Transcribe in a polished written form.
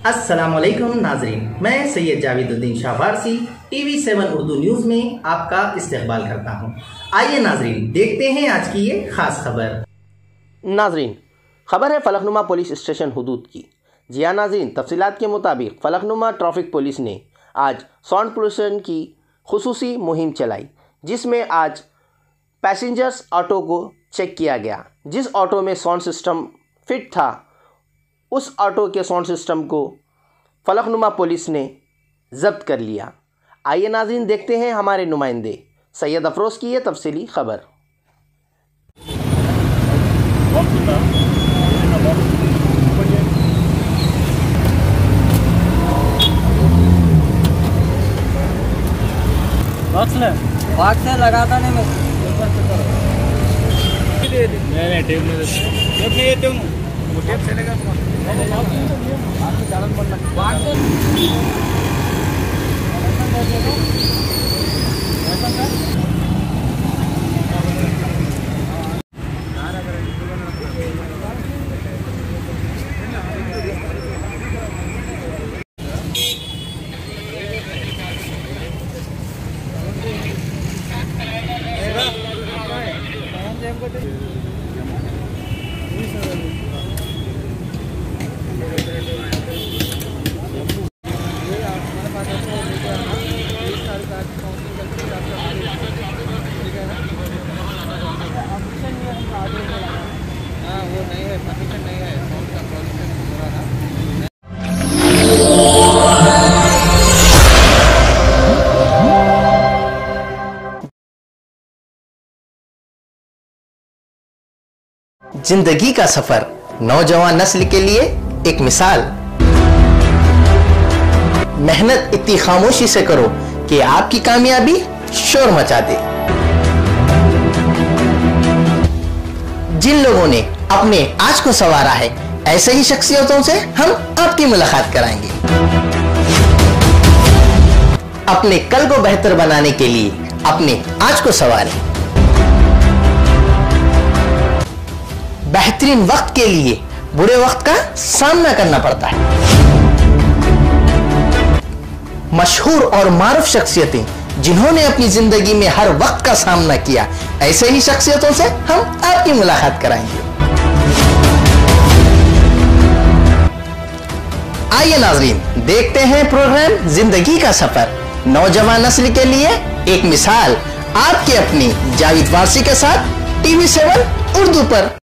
अस्सलामुअलैकुम नाजरीन, मैं सैयद जावेदुद्दीन शाह फारसी TV7 उर्दू न्यूज़ में आपका इस्तकबाल करता हूं। आइए नाजरीन, देखते हैं आज की ये खास खबर। नाजरीन, खबर है फलकनुमा पुलिस स्टेशन हुदूद की। जी हाँ नाजरीन, तफसीलात के मुताबिक फलकनुमा ट्रैफिक पुलिस ने आज साउंड पोल्यूशन की खुसूसी मुहिम चलाई, जिसमें आज पैसेंजर्स ऑटो को चेक किया गया। जिस ऑटो में साउंड सिस्टम फिट था, उस ऑटो के साउंड सिस्टम को फलकनुमा पुलिस ने जब्त कर लिया। आइए नाज़रीन, देखते हैं हमारे नुमाइंदे सैयद अफरोज़ की ये तफसीली खबर। बॉक्स से लगाता नहीं मैं। नहीं टेप नहीं देते वो टेप चलेगा। वो नहीं है, परमिशन नहीं है, साउंड का पॉल्यूशन हो रहा था। जिंदगी का सफर नौजवान नस्ल के लिए एक मिसाल। मेहनत इतनी खामोशी से करो कि आपकी कामयाबी शोर मचा दे। जिन लोगों ने अपने आज को संवारा है, ऐसे ही शख्सियतों से हम आपकी मुलाकात कराएंगे। अपने कल को बेहतर बनाने के लिए अपने आज को संवारें। बेहतरीन वक्त के लिए बुरे वक्त का सामना करना पड़ता है। मशहूर और मारूफ शख्सियतें जिन्होंने अपनी जिंदगी में हर वक्त का सामना किया, ऐसे ही शख्सियतों से हम आपकी मुलाकात कराएंगे। आइए नाजरीन, देखते हैं प्रोग्राम जिंदगी का सफर नौजवान नस्ल के लिए एक मिसाल, आपके अपनी जावेद फारसी के साथ TV7 उर्दू पर।